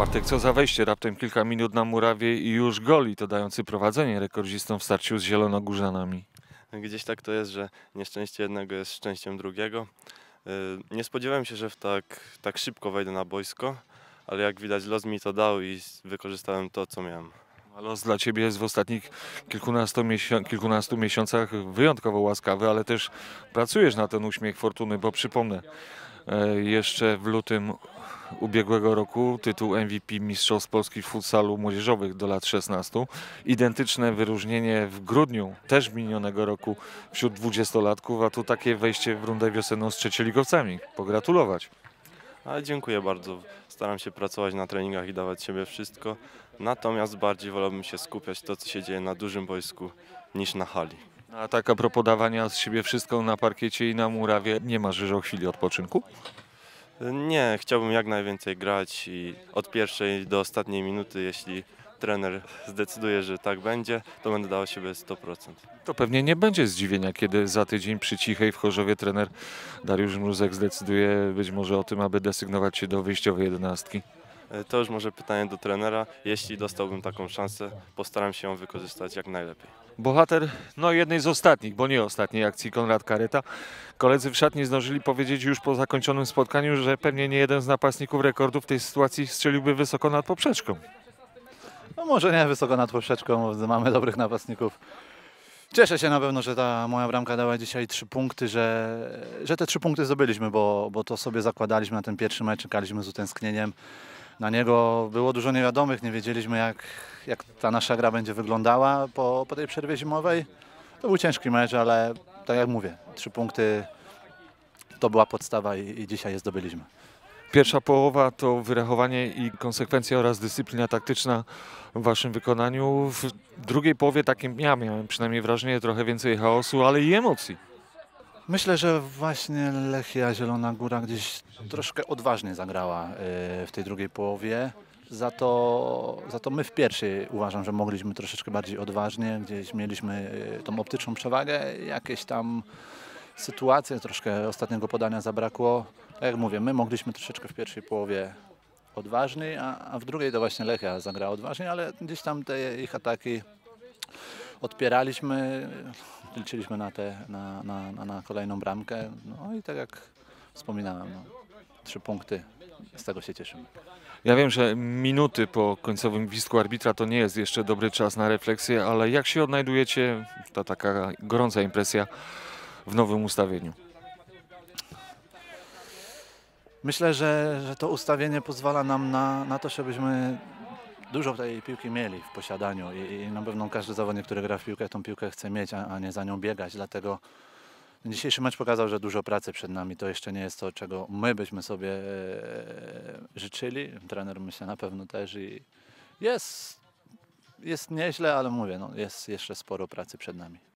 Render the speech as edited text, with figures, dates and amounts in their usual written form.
Bartek, co za wejście, raptem kilka minut na murawie i już goli, to dający prowadzenie rekordzistom w starciu z zielonogórzanami. Gdzieś tak to jest, że nieszczęście jednego jest szczęściem drugiego. Nie spodziewałem się, że tak szybko wejdę na boisko, ale jak widać los mi to dał i wykorzystałem to, co miałem. A los dla Ciebie jest w ostatnich kilkunastu miesiącach wyjątkowo łaskawy, ale też pracujesz na ten uśmiech fortuny, bo przypomnę, jeszcze w lutym ubiegłego roku tytuł MVP Mistrzostw Polski w futsalu młodzieżowych do lat 16. Identyczne wyróżnienie w grudniu też minionego roku wśród dwudziestolatków, a tu takie wejście w rundę wiosenną z trzecioligowcami. Pogratulować. Ale dziękuję bardzo. Staram się pracować na treningach i dawać siebie wszystko. Natomiast bardziej wolałbym się skupiać to, co się dzieje na dużym boisku, niż na hali. A tak a propos dawania z siebie wszystko na parkiecie i na murawie, nie marzysz o chwili odpoczynku? Nie, chciałbym jak najwięcej grać i od pierwszej do ostatniej minuty, jeśli trener zdecyduje, że tak będzie, to będę dał siebie 100%. To pewnie nie będzie zdziwienia, kiedy za tydzień przy Cichej w Chorzowie trener Dariusz Mruzek zdecyduje być może o tym, aby desygnować się do wyjściowej jedenastki. To już może pytanie do trenera. Jeśli dostałbym taką szansę, postaram się ją wykorzystać jak najlepiej. Bohater, no jednej z ostatnich, bo nie ostatniej akcji, Konrad Kareta. Koledzy w szatni zdążyli powiedzieć już po zakończonym spotkaniu, że pewnie nie jeden z napastników rekordów w tej sytuacji strzeliłby wysoko nad poprzeczką. No może nie wysoko nad poprzeczką, bo mamy dobrych napastników. Cieszę się na pewno, że ta moja bramka dała dzisiaj 3 punkty, że te 3 punkty zdobyliśmy, bo to sobie zakładaliśmy na ten pierwszy mecz, czekaliśmy z utęsknieniem na niego. Było dużo niewiadomych, nie wiedzieliśmy jak ta nasza gra będzie wyglądała po tej przerwie zimowej. To był ciężki mecz, ale tak jak mówię, 3 punkty to była podstawa i dzisiaj je zdobyliśmy. Pierwsza połowa to wyrachowanie i konsekwencja oraz dyscyplina taktyczna w waszym wykonaniu. W drugiej połowie takim ja miałem przynajmniej wrażenie trochę więcej chaosu, ale i emocji. Myślę, że właśnie Lechia Zielona Góra gdzieś troszkę odważnie zagrała w tej drugiej połowie. Za to my w pierwszej uważam, że mogliśmy troszeczkę bardziej odważnie, gdzieś mieliśmy tą optyczną przewagę, jakieś tam sytuacje, troszkę ostatniego podania zabrakło. Tak jak mówię, my mogliśmy troszeczkę w pierwszej połowie odważniej, a w drugiej to właśnie Lechia zagrała odważnie, ale gdzieś tam te ich ataki odpieraliśmy, liczyliśmy na kolejną bramkę. No i tak jak wspominałem, no, 3 punkty, z tego się cieszymy. Ja wiem, że minuty po końcowym gwizdku arbitra to nie jest jeszcze dobry czas na refleksję, ale jak się odnajdujecie, ta taka gorąca impresja w nowym ustawieniu? Myślę, że to ustawienie pozwala nam na to, żebyśmy dużo tej piłki mieli w posiadaniu i na pewno każdy zawodnik, który gra w piłkę, tą piłkę chce mieć, a nie za nią biegać. Dlatego dzisiejszy mecz pokazał, że dużo pracy przed nami. To jeszcze nie jest to, czego my byśmy sobie życzyli. Trener myślę na pewno też i jest nieźle, ale mówię, no, jest jeszcze sporo pracy przed nami.